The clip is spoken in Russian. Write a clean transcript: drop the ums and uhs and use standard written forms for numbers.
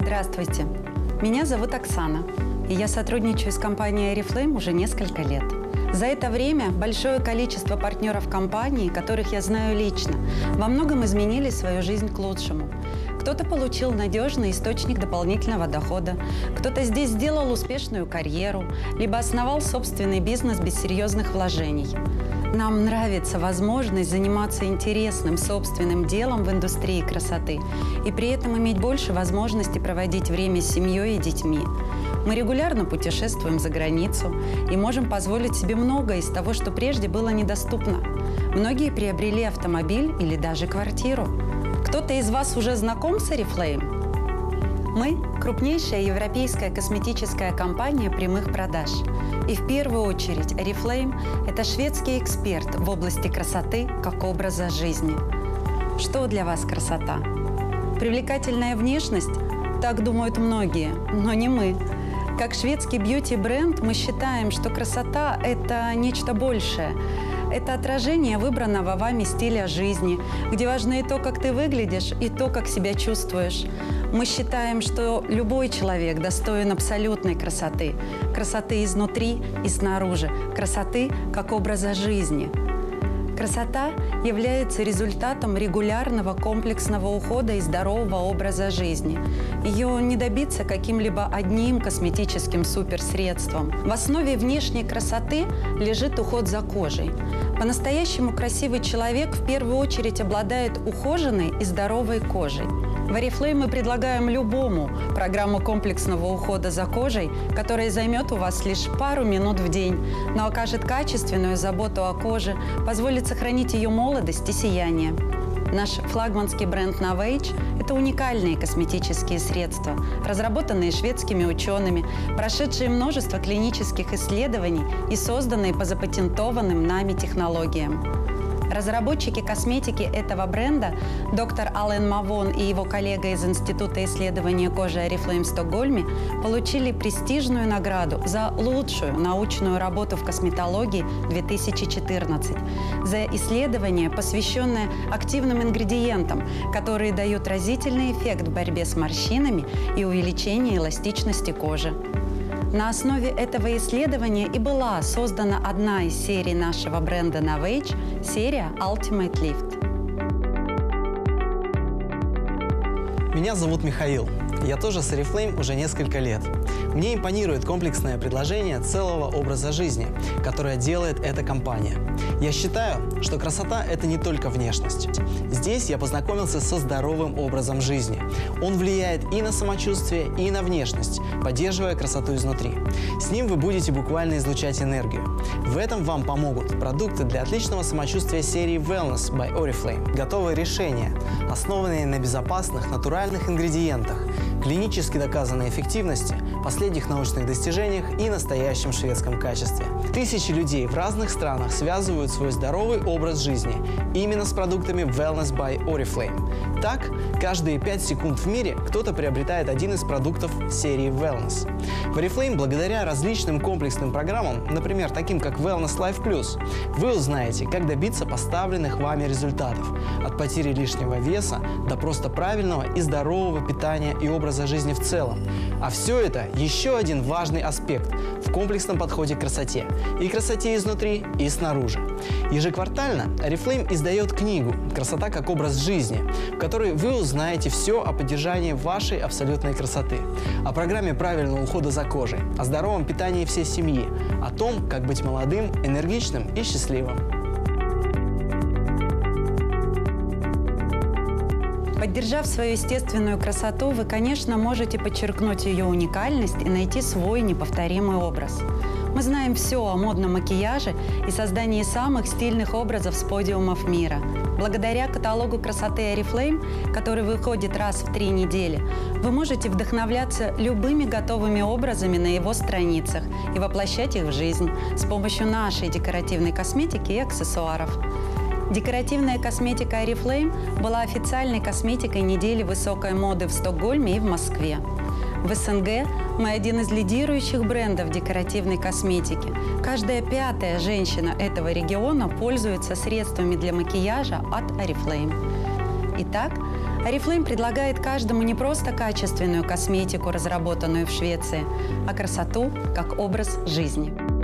Здравствуйте, меня зовут Оксана, и я сотрудничаю с компанией Oriflame уже несколько лет. За это время большое количество партнеров компании, которых я знаю лично, во многом изменили свою жизнь к лучшему. Кто-то получил надежный источник дополнительного дохода, кто-то здесь сделал успешную карьеру, либо основал собственный бизнес без серьезных вложений. Нам нравится возможность заниматься интересным собственным делом в индустрии красоты и при этом иметь больше возможностей проводить время с семьей и детьми. Мы регулярно путешествуем за границу и можем позволить себе многое из того, что прежде было недоступно. Многие приобрели автомобиль или даже квартиру. Кто-то из вас уже знаком с Oriflame? Мы – крупнейшая европейская косметическая компания прямых продаж. И в первую очередь Oriflame – это шведский эксперт в области красоты как образа жизни. Что для вас красота? Привлекательная внешность? Так думают многие, но не мы. Как шведский бьюти-бренд мы считаем, что красота – это нечто большее. Это отражение выбранного вами стиля жизни, где важно и то, как ты выглядишь, и то, как себя чувствуешь. Мы считаем, что любой человек достоин абсолютной красоты. Красоты изнутри и снаружи. Красоты как образа жизни. Красота является результатом регулярного комплексного ухода и здорового образа жизни. Ее не добиться каким-либо одним косметическим суперсредством. В основе внешней красоты лежит уход за кожей. По-настоящему красивый человек в первую очередь обладает ухоженной и здоровой кожей. В Oriflame мы предлагаем любому программу комплексного ухода за кожей, которая займет у вас лишь пару минут в день, но окажет качественную заботу о коже, позволит сохранить ее молодость и сияние. Наш флагманский бренд Novage – это уникальные косметические средства, разработанные шведскими учеными, прошедшие множество клинических исследований и созданные по запатентованным нами технологиям. Разработчики косметики этого бренда, доктор Ален Мавон и его коллега из Института исследования кожи Oriflame в Стокгольме, получили престижную награду за лучшую научную работу в косметологии 2014, за исследование, посвященное активным ингредиентам, которые дают разительный эффект в борьбе с морщинами и увеличении эластичности кожи. На основе этого исследования и была создана одна из серий нашего бренда Novage – серия Ultimate Lift. Меня зовут Михаил. Я тоже с Oriflame уже несколько лет. Мне импонирует комплексное предложение целого образа жизни, которое делает эта компания. Я считаю, что красота – это не только внешность. Здесь я познакомился со здоровым образом жизни. Он влияет и на самочувствие, и на внешность, поддерживая красоту изнутри. С ним вы будете буквально излучать энергию. В этом вам помогут продукты для отличного самочувствия серии Wellness by Oriflame. Готовые решения, основанные на безопасных, натуральных ингредиентах, клинически доказанной эффективности, последних научных достижениях и настоящем шведском качестве. Тысячи людей в разных странах связывают свой здоровый образ жизни именно с продуктами Wellness by Oriflame. Так, каждые 5 секунд в мире кто-то приобретает один из продуктов серии Wellness. В Oriflame, благодаря различным комплексным программам, например, таким как Wellness Life Plus, вы узнаете, как добиться поставленных вами результатов – от потери лишнего веса до просто правильного и здорового питания и образа жизни в целом. А все это еще один важный аспект в комплексном подходе к красоте. И красоте изнутри, и снаружи. Ежеквартально Oriflame издает книгу «Красота как образ жизни», в которой вы узнаете все о поддержании вашей абсолютной красоты, о программе правильного ухода за кожей, о здоровом питании всей семьи, о том, как быть молодым, энергичным и счастливым. Поддержав свою естественную красоту, вы, конечно, можете подчеркнуть ее уникальность и найти свой неповторимый образ. Мы знаем все о модном макияже и создании самых стильных образов с подиумов мира. Благодаря каталогу красоты Oriflame, который выходит раз в 3 недели, вы можете вдохновляться любыми готовыми образами на его страницах и воплощать их в жизнь с помощью нашей декоративной косметики и аксессуаров. Декоративная косметика Oriflame была официальной косметикой недели высокой моды в Стокгольме и в Москве. В СНГ мы один из лидирующих брендов декоративной косметики. Каждая 5-я женщина этого региона пользуется средствами для макияжа от Oriflame. Итак, Oriflame предлагает каждому не просто качественную косметику, разработанную в Швеции, а красоту как образ жизни.